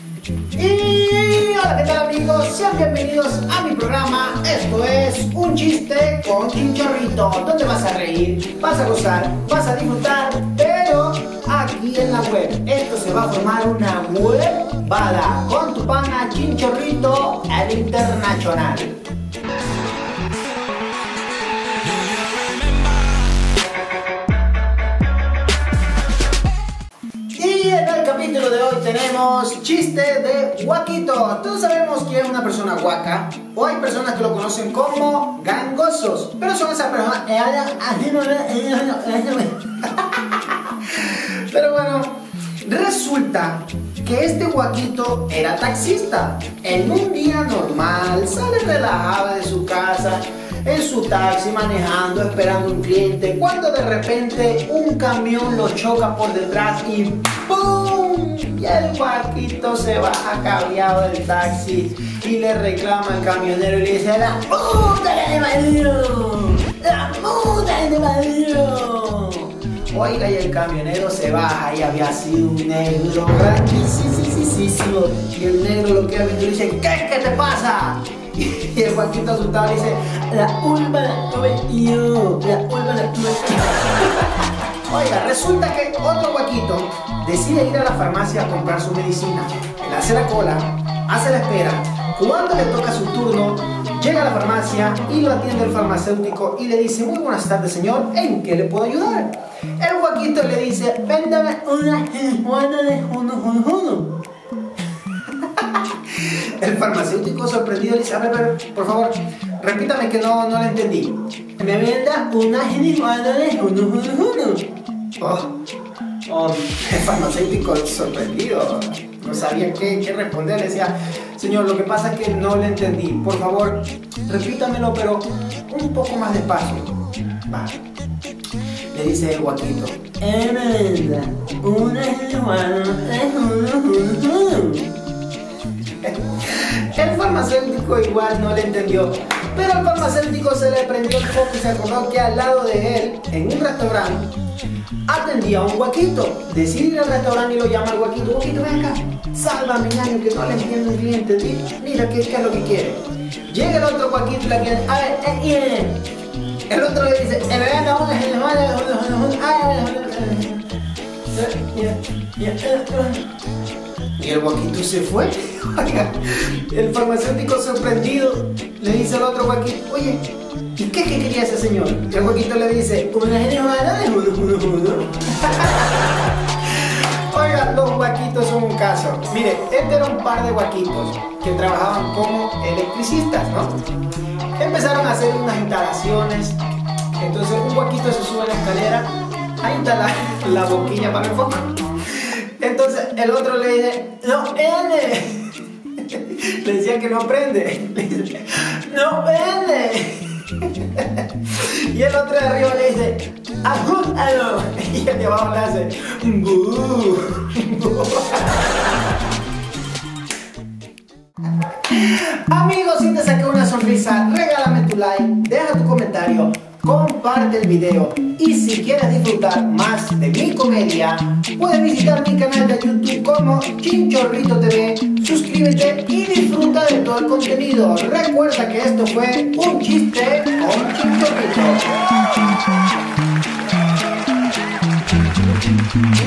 Y hola, ¿qué tal amigos? Sean bienvenidos a mi programa. Esto es Un Chiste con Chinchorrito, donde vas a reír, vas a gozar, vas a disfrutar, pero aquí en la web. Esto se va a formar una huevada con tu pana Chinchorrito, el internacional. Y en el capítulo de hoy tenemos chiste de Guaquito. Todos sabemos que es una persona guaca, o hay personas que lo conocen como gangosos, pero son esas personas. Pero bueno, resulta que este Guaquito era taxista. En un día normal sale relajado de su casa, en su taxi, manejando, esperando un cliente, cuando de repente un camión lo choca por detrás y ¡pum! Y el Guaquito se baja cabreado del taxi y le reclama al camionero y le dice: ¡la puta de bandido! ¡La puta de bandido! Oiga, y el camionero se baja y había sido un negro grandísimo. Y el negro lo que ha visto y dice: ¿Qué te pasa? Y el Guaquito asustado dice: la ulva la tuve yo, la ulva la tuve yo. Oiga, resulta que otro Guaquito decide ir a la farmacia a comprar su medicina. Él hace la cola, hace la espera. Cuando le toca su turno, llega a la farmacia y lo atiende el farmacéutico y le dice: muy buenas tardes, señor, ¿en qué le puedo ayudar? El Guaquito le dice: véndame una juana de juno. El farmacéutico sorprendido le dice: a ver, por favor, repítame que no lo entendí. Me venda una juana de juno. El farmacéutico sorprendido no sabía qué responder. Le decía: señor, lo que pasa es que no le entendí. Por favor, repítamelo, pero un poco más despacio. Vale. Le dice el Guaquito: me venda una juana de juno. El farmacéutico igual no le entendió, pero al farmacéutico se le prendió el foco y se acordó que al lado de él, en un restaurante, atendía a un Guaquito. Decide ir al restaurante y lo llama al Guaquito: Guaquito, ven acá, sálvame, ñaño, que no le entiendo el cliente. Mira, ¿qué es lo que quiere? Llega el otro Guaquito y la quiere: a ver, el otro le dice: me venga y el Guaquito se fue. El farmacéutico sorprendido le dice al otro Guaquito: oye, ¿y qué quería ese señor? Y el Guaquito le dice: una genevada de juno. Oiga, los Guaquitos son un caso. Mire, este era un par de Guaquitos que trabajaban como electricistas, ¿no? Empezaron a hacer unas instalaciones. Entonces un Guaquito se sube a la escalera a instalar la boquilla para el foco. Entonces el otro le dice: no prende. Le decía que no prende. Le dice: no prende. Y el otro de arriba le dice: ajúntalo. Y el de abajo le hace: bú. Amigos, si te saqué una sonrisa, regálame tu like, deja tu comentario, comparte el video, y si quieres disfrutar más de mi comedia, puedes visitar mi canal de YouTube como Chinchorrito TV, suscríbete y disfruta de todo el contenido. Recuerda que esto fue Un Chiste con Chinchorrito.